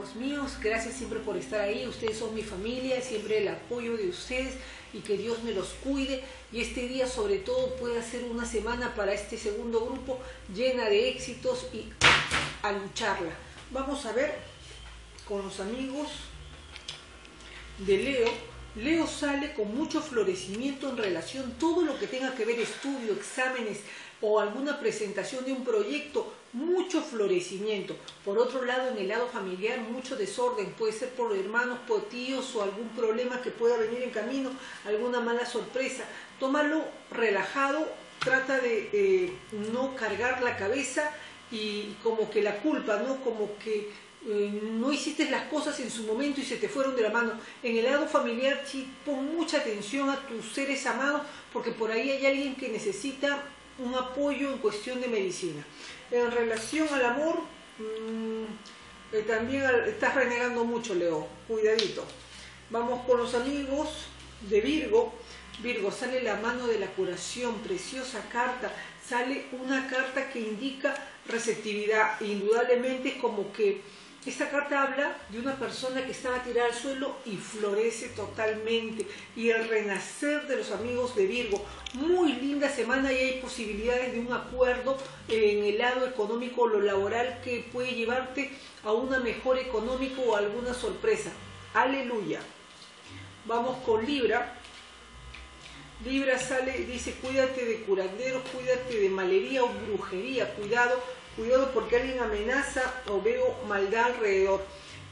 amores míos, gracias siempre por estar ahí. Ustedes son mi familia, siempre el apoyo de ustedes y que Dios me los cuide. Y este día sobre todo pueda ser una semana para este segundo grupo llena de éxitos y a lucharla. Vamos a ver con los amigos de Leo. Leo sale con mucho florecimiento en relación, todo lo que tenga que ver estudio, exámenes o alguna presentación de un proyecto, mucho florecimiento. Por otro lado, en el lado familiar, mucho desorden, puede ser por hermanos, por tíos o algún problema que pueda venir en camino, alguna mala sorpresa. Tómalo relajado, trata de no cargar la cabeza y como que la culpa, ¿no? Como que no hiciste las cosas en su momento y se te fueron de la mano. En el lado familiar, sí, pon mucha atención a tus seres amados, porque por ahí hay alguien que necesita un apoyo en cuestión de medicina. En relación al amor, también estás renegando mucho, Leo, cuidadito. Vamos con los amigos de Virgo. Virgo, sale la mano de la curación, preciosa carta, sale una carta que indica receptividad. Indudablemente es como que esta carta habla de una persona que estaba tirada al suelo y florece totalmente. Y el renacer de los amigos de Virgo. Muy linda semana y hay posibilidades de un acuerdo en el lado económico o lo laboral que puede llevarte a una mejor económico o alguna sorpresa. Aleluya. Vamos con Libra. Libra sale, dice, cuídate de curanderos, cuídate de malería o brujería. Cuidado. Cuidado porque alguien amenaza o veo maldad alrededor.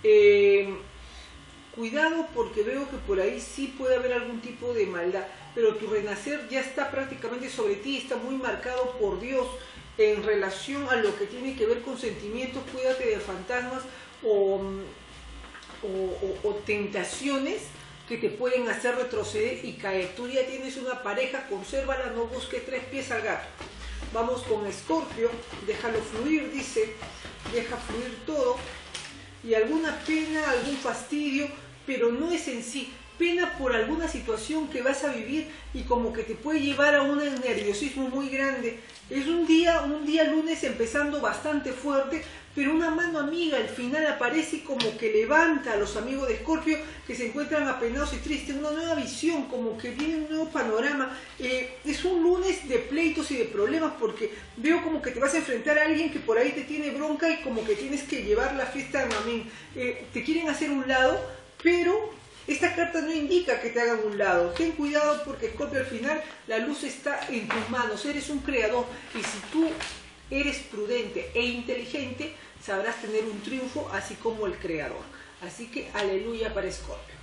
Cuidado porque veo que por ahí sí puede haber algún tipo de maldad. Pero tu renacer ya está prácticamente sobre ti, está muy marcado por Dios. En relación a lo que tiene que ver con sentimientos, cuídate de fantasmas o tentaciones que te pueden hacer retroceder y caer. Tú ya tienes una pareja, consérvala, no busques tres pies al gato. Vamos con Escorpio, déjalo fluir, dice, deja fluir todo. Y alguna pena, algún fastidio, pero no es en sí. Pena por alguna situación que vas a vivir y como que te puede llevar a un nerviosismo muy grande. Es un día lunes empezando bastante fuerte, pero una mano amiga al final aparece y como que levanta a los amigos de Escorpio que se encuentran apenados y tristes, una nueva visión, como que viene un nuevo panorama. Es un lunes de pleitos y de problemas porque veo como que te vas a enfrentar a alguien que por ahí te tiene bronca y como que tienes que llevar la fiesta de mamín. Te quieren hacer un lado, pero esta carta no indica que te hagan un lado. Ten cuidado porque Escorpio al final la luz está en tus manos, eres un creador y si tú eres prudente e inteligente, sabrás tener un triunfo así como el creador. Así que aleluya para Escorpio.